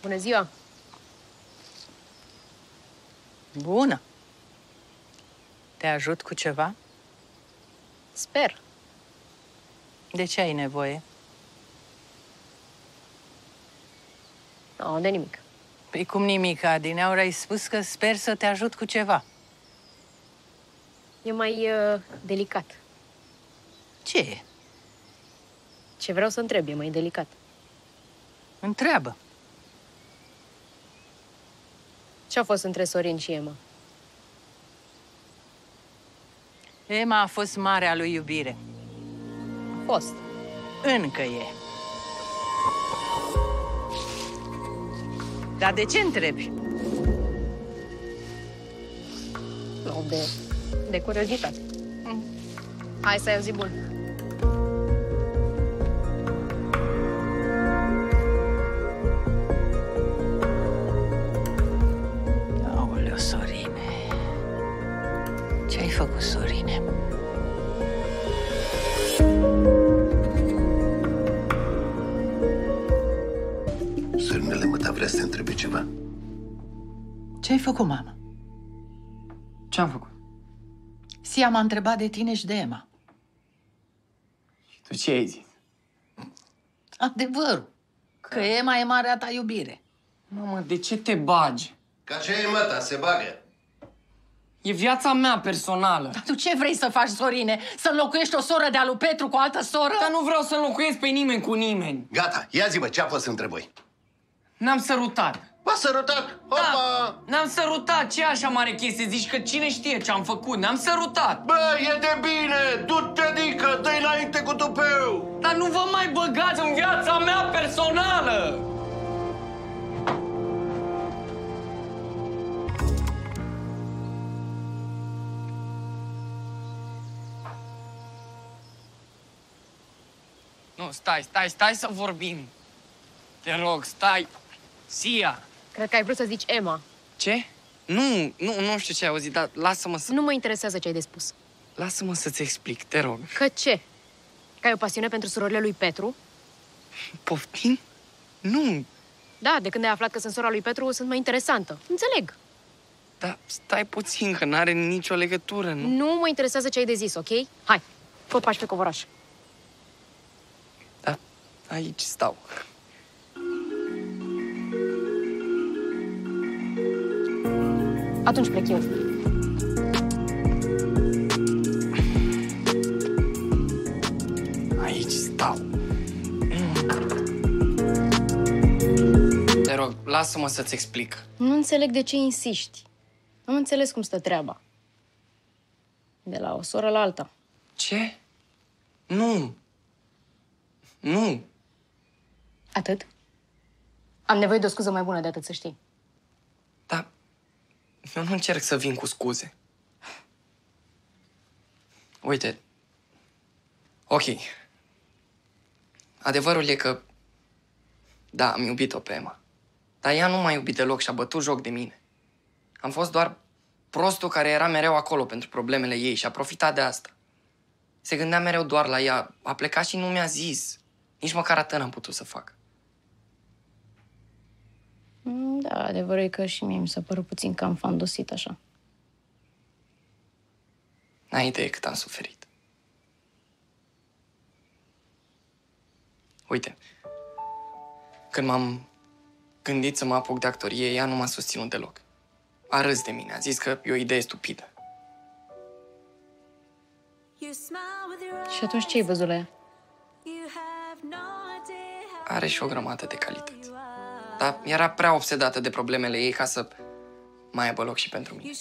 Bună ziua! Bună! Te ajut cu ceva? Sper. De ce ai nevoie? Nu, de nimic. Păi cum nimic, adineauri ai spus că sper să te ajut cu ceva. E mai delicat. Ce e? Ce vreau să întreb e mai delicat. Întreabă. Ce-a fost între Sorin și Emma? Emma a fost marea lui iubire. A fost. Încă e. Dar de ce întrebi? Nu, de curiozitate. Hai să ai o zi bună. Aoleu, Sorine. Ce-ai făcut, Sorine? Sorinele, măta vrea să te întrebe ceva. Ce-ai făcut, mama? Ce-am făcut? Sia m-a întrebat de tine și de Emma. Și tu ce ai zis? Adevărul. Că Emma e marea ta iubire. Mamă, de ce te bagi? Ca ce e, măta, se bagă. E viața mea personală. Dar tu ce vrei să faci, Sorine? Să înlocuiești o soră de-a lui Petru cu o altă soră? Dar nu vreau să înlocuiesc pe nimeni cu nimeni. Gata, ia zi-mă, ce a fost între voi? N-am sărutat. M-a sărutat? Opa! Da, n-am sărutat. Ce așa mare chestie? Zici că cine știe ce am făcut? N-am sărutat. Bă, e de bine! Du-te, adică, dă-i înainte cu tupeu! Dar nu vă mai băgați în viața mea personală! Nu, stai să vorbim. Te rog, stai. Sia! Cred că ai vrut să zici Emma. Ce? Nu știu ce ai auzit, dar lasă-mă să... Nu mă interesează ce ai de spus. Lasă-mă să-ți explic, te rog. Că ce? Că ai o pasiune pentru surorile lui Petru? Poftim? Nu, Da, de când ai aflat că sunt sora lui Petru, sunt mai interesantă. Înțeleg. dar stai puțin, că n-are nicio legătură, nu? Nu mă interesează ce ai de zis, ok? Hai, fă pași pe covoraș. Da, aici stau. Atunci plec eu. Aici stau. Te rog, lasă-mă să-ți explic. Nu înțeleg de ce insiști. Am înțeles cum stă treaba. De la o soră la alta. Ce? Nu. Nu. Atât? Am nevoie de o scuză mai bună de atât, să știi. Dar eu nu încerc să vin cu scuze. Uite. Ok. Adevărul e că... Da, am iubit-o pe Emma. Dar ea nu m-a iubit deloc și a bătut joc de mine. Am fost doar prostul care era mereu acolo pentru problemele ei și a profitat de asta. Se gândea mereu doar la ea. A plecat și nu mi-a zis. Nici măcar atât n-am putut să fac. Da, adevărul e că și mie mi s-a părut puțin cam fandosit așa. N-ai idee cât am suferit. Uite, când m-am gândit să mă apuc de actorie, ea nu m-a susținut deloc. A râs de mine, a zis că e o idee stupidă. Și atunci ce ai văzut la ea? Are și o grămadă de calități. Dar era prea obsedată de problemele ei ca să mai aibă loc și pentru mine.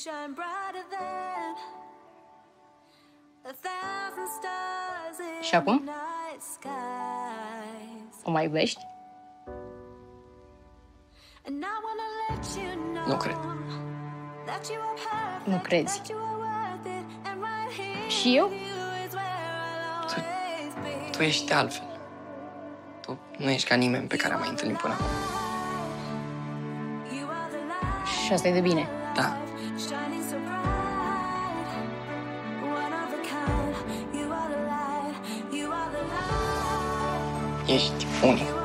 Și acum? O mai iubești? Nu cred. Nu crezi. Și eu? Tu ești altfel. Tu nu ești ca nimeni pe care am mai întâlnit până acum. Și asta e de bine. Da. Ești unic.